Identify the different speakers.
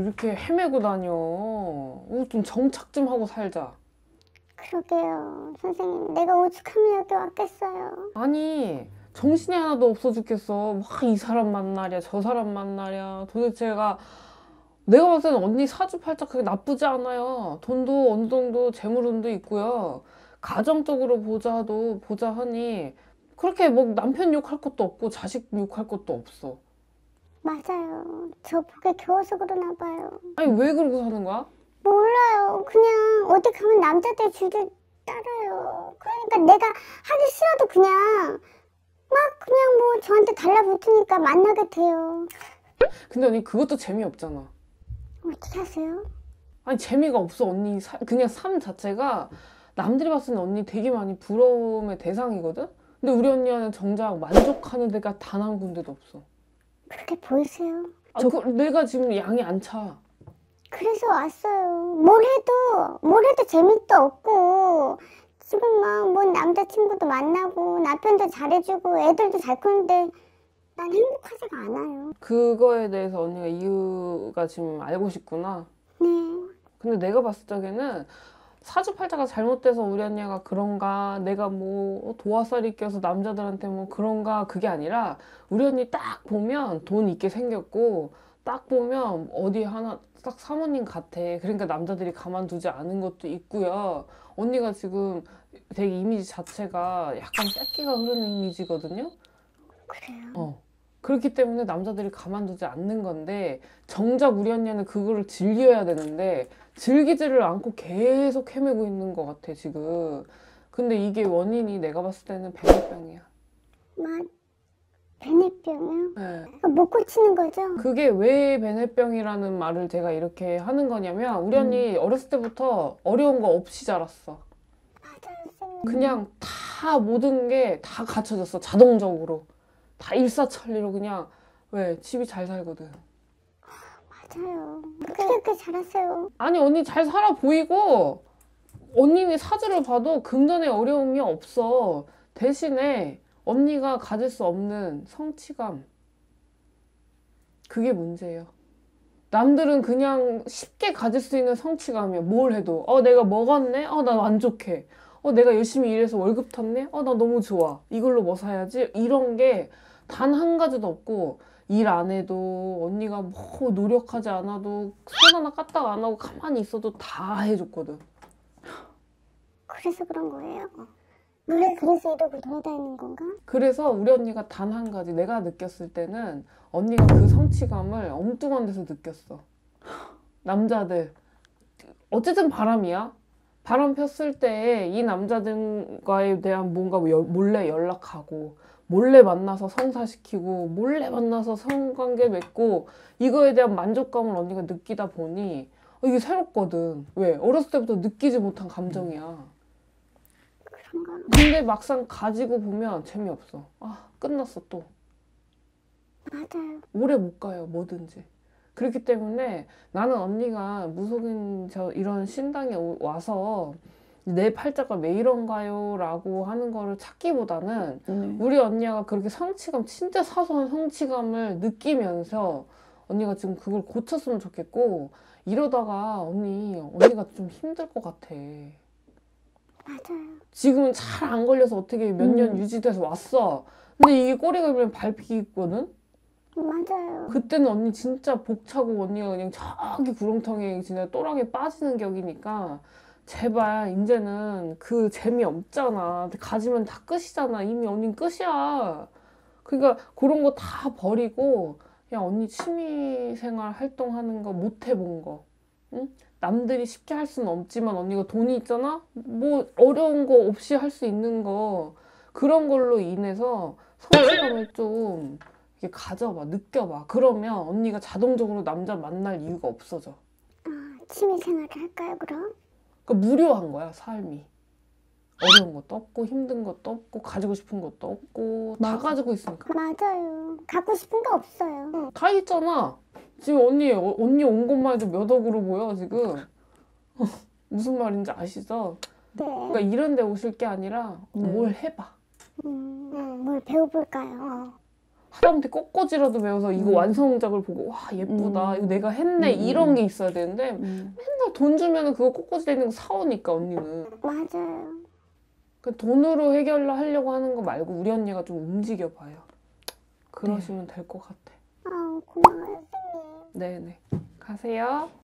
Speaker 1: 이렇게 헤매고 다녀? 좀 정착 좀 하고 살자.
Speaker 2: 그러게요. 선생님, 내가 오죽하면 여기 왔겠어요.
Speaker 1: 아니, 정신이 하나도 없어 죽겠어. 막 이 사람 만나랴, 저 사람 만나랴. 도대체가 내가 봤을 때는 언니 사주팔자 그게 나쁘지 않아요. 돈도 어느 정도 재물운도 있고요. 가정적으로 보자 하니 그렇게 뭐 남편 욕할 것도 없고 자식 욕할 것도 없어.
Speaker 2: 맞아요. 저 보기에 겨워서 그러나 봐요.
Speaker 1: 아니 왜 그러고 사는 거야?
Speaker 2: 몰라요. 그냥 어디 가면 남자들 줄을 따라요. 그러니까 내가 하기 싫어도 그냥 그냥 뭐 저한테 달라붙으니까 만나게 돼요.
Speaker 1: 근데 언니 그것도 재미없잖아.
Speaker 2: 어떻게 하세요?
Speaker 1: 아니 재미가 없어 언니. 그냥 삶 자체가 남들이 봤을 때 언니 되게 많이 부러움의 대상이거든? 근데 우리 언니는 정작 만족하는 데가 단 한 군데도 없어.
Speaker 2: 그렇게 보이세요?
Speaker 1: 내가 지금 양이 안 차.
Speaker 2: 그래서 왔어요. 뭘 해도 재미도 없고 지금 막 뭐 남자친구도 만나고 남편도 잘해주고 애들도 잘 크는데 난 행복하지가 않아요.
Speaker 1: 그거에 대해서 언니가 이유가 지금 알고 싶구나.
Speaker 2: 네.
Speaker 1: 근데 내가 봤을 적에는 사주팔자가 잘못돼서 우리 언니가 그런가, 내가 뭐 도화살이 껴서 남자들한테 뭐 그런가, 그게 아니라 우리 언니 딱 보면 돈 있게 생겼고 딱 보면 어디 하나 딱 사모님 같아. 그러니까 남자들이 가만두지 않은 것도 있고요. 언니가 지금 되게 이미지 자체가 약간 새끼가 흐르는 이미지거든요.
Speaker 2: 그래요?
Speaker 1: 그렇기 때문에 남자들이 가만두지 않는 건데 정작 우리 언니는 그거를 즐겨야 되는데 즐기지를 않고 계속 헤매고 있는 것 같아 지금. 근데 이게 원인이 내가 봤을 때는 베네병이야.
Speaker 2: 베네병이요?
Speaker 1: 네.
Speaker 2: 못 고치는 거죠?
Speaker 1: 그게 왜 베네병이라는 말을 제가 이렇게 하는 거냐면 우리 언니 어렸을 때부터 어려운 거 없이 자랐어.
Speaker 2: 맞아요, 선생님.
Speaker 1: 그냥 다 모든 게 다 갖춰졌어. 자동적으로 다 일사천리로 그냥. 왜 집이 잘 살거든.
Speaker 2: 맞아요. 그렇게 잘하세요.
Speaker 1: 아니 언니 잘 살아 보이고 언니네 사주를 봐도 금전에 어려움이 없어. 대신에 언니가 가질 수 없는 성취감, 그게 문제예요. 남들은 그냥 쉽게 가질 수 있는 성취감이야. 뭘 해도 내가 먹었네? 나 만족해. 내가 열심히 일해서 월급 탔네? 나 너무 좋아. 이걸로 뭐 사야지? 이런 게 단 한 가지도 없고 일 안 해도 언니가 뭐 노력하지 않아도 손 하나 까딱 안 하고 가만히 있어도 다 해줬거든.
Speaker 2: 그래서 그런 거예요? 원래 그래서 이러고 돌아다니는 건가?
Speaker 1: 그래서 우리 언니가 단 한 가지 내가 느꼈을 때는 언니가 그 성취감을 엉뚱한 데서 느꼈어. 남자들 어쨌든 바람이야. 바람 폈을 때 이 남자들과에 대한 뭔가 몰래 연락하고 몰래 만나서 성사시키고 몰래 만나서 성관계 맺고 이거에 대한 만족감을 언니가 느끼다 보니 이게 새롭거든. 왜? 어렸을 때부터 느끼지 못한 감정이야.
Speaker 2: 그런가?
Speaker 1: 근데 막상 가지고 보면 재미없어. 끝났어 또.
Speaker 2: 맞아요.
Speaker 1: 오래 못 가요 뭐든지. 그렇기 때문에 나는 언니가 무속인 이런 신당에 와서 내 팔자가 왜 이런가요? 라고 하는 거를 찾기보다는 우리 언니가 그렇게 성취감, 진짜 사소한 성취감을 느끼면서 언니가 지금 그걸 고쳤으면 좋겠고 이러다가 언니가 좀 힘들 것 같아.
Speaker 2: 맞아요.
Speaker 1: 지금은 잘 안 걸려서 어떻게 몇 년 유지돼서 왔어. 근데 이게 꼬리가 걸리면 밟히거든?
Speaker 2: 맞아요.
Speaker 1: 그때는 언니 진짜 벅차고 언니가 그냥 저기 구렁텅이에 진짜 또랑에 빠지는 격이니까 제발 이제는 그 재미 없잖아. 가지면 다 끝이잖아. 이미 언니는 끝이야. 그러니까 그런 거 다 버리고 그냥 언니 취미생활 활동하는 거 못 해본 거. 응? 남들이 쉽게 할 수는 없지만 언니가 돈이 있잖아? 뭐 어려운 거 없이 할 수 있는 거 그런 걸로 인해서 성취감을 좀 이렇게 가져봐, 느껴봐. 그러면 언니가 자동적으로 남자 만날 이유가 없어져.
Speaker 2: 취미생활을 할까요, 그럼?
Speaker 1: 그러니까 무료한 거야, 삶이. 어려운 것도 없고 힘든 것도 없고 가지고 싶은 것도 없고 다 가지고 있으니까.
Speaker 2: 맞아요. 갖고 싶은 게 없어요.
Speaker 1: 다 있잖아. 지금 언니 온 것만 해도 몇 억으로 보여 지금. 무슨 말인지 아시죠?
Speaker 2: 네.
Speaker 1: 그러니까 이런 데 오실 게 아니라 뭘 해봐.
Speaker 2: 뭘 배워볼까요?
Speaker 1: 하다못해 꽃꽂이라도 배워서 이거 완성작을 보고 와 예쁘다 이거 내가 했네 이런 게 있어야 되는데 맨날 돈 주면 그거 꽃꽂이 돼 있는 거 사오니까 언니는
Speaker 2: 맞아요.
Speaker 1: 그 돈으로 해결하려고 하는 거 말고 우리 언니가 좀 움직여봐요. 그러시면 될 것 같아.
Speaker 2: 고마워요, 선생님.
Speaker 1: 네네 가세요.